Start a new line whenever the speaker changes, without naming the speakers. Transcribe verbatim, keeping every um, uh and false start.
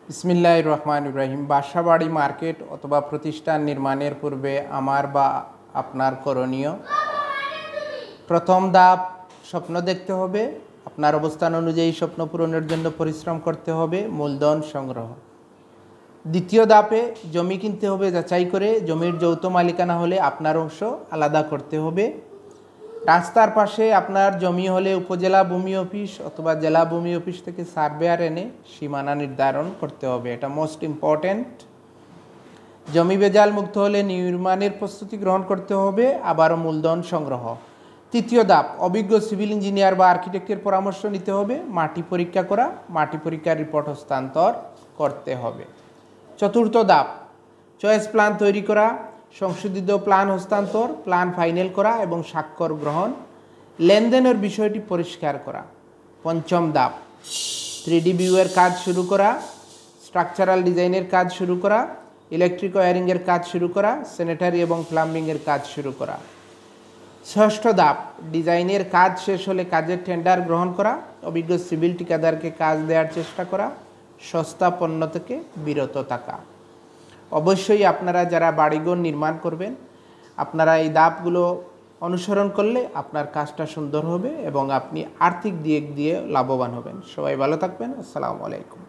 বিসমিল্লাহির রহমানির রহিম। বাসাবাড়ি মার্কেট অথবা প্রতিষ্ঠান নির্মাণের পূর্বে আমার বা আপনার করণীয়, প্রথম ধাপ স্বপ্ন দেখতে হবে। আপনার অবস্থান অনুযায়ী স্বপ্ন পূরণের জন্য পরিশ্রম করতে হবে, মূলধন সংগ্রহ। দ্বিতীয় ধাপে জমি কিনতে হবে যাচাই করে। জমির যৌথ মালিকানা হলে আপনার অংশ আলাদা করতে হবে। রাস্তার পাশে আপনার জমি হলে উপজেলা ভূমি অফিস অথবা জেলা ভূমি অফিস থেকে সার্ভেয়ার এনে সীমানা নির্ধারণ করতে হবে, এটা মোস্ট ইম্পর্ট্যান্ট। জমি বেজাল মুক্ত হলে নির্মাণের প্রস্তুতি গ্রহণ করতে হবে, আবারও মূলধন সংগ্রহ। তৃতীয় ধাপ অভিজ্ঞ সিভিল ইঞ্জিনিয়ার বা আর্কিটেক্টের পরামর্শ নিতে হবে, মাটি পরীক্ষা করা, মাটি পরীক্ষার রিপোর্ট হস্তান্তর করতে হবে। চতুর্থ ধাপ চয়েস প্ল্যান তৈরি করা, সংশোধিত প্ল্যান হস্তান্তর, প্ল্যান ফাইনাল করা এবং স্বাক্ষর গ্রহণ, লেনদেনের বিষয়টি পরিষ্কার করা। পঞ্চম ধাপ থ্রি ডি ভিউয়ের কাজ শুরু করা, স্ট্রাকচারাল ডিজাইনের কাজ শুরু করা, ইলেকট্রিক ওয়্যারিংয়ের কাজ শুরু করা, স্যানিটারি এবং প্লাম্বিংয়ের কাজ শুরু করা। ষষ্ঠ ধাপ ডিজাইনের কাজ শেষ হলে কাজের টেন্ডার গ্রহণ করা, অভিজ্ঞ সিভিল ঠিকাদারকে কাজ দেওয়ার চেষ্টা করা, সস্তা পণ্য থেকে বিরত থাকা। অবশ্যই আপনারা যারা বাড়িঘর নির্মাণ করবেন, আপনারা এই ধাপগুলো অনুসরণ করলে আপনার কাজটা সুন্দর হবে এবং আপনি আর্থিক দিক দিয়ে লাভবান হবেন। সবাই ভালো থাকবেন। আসসালামু আলাইকুম।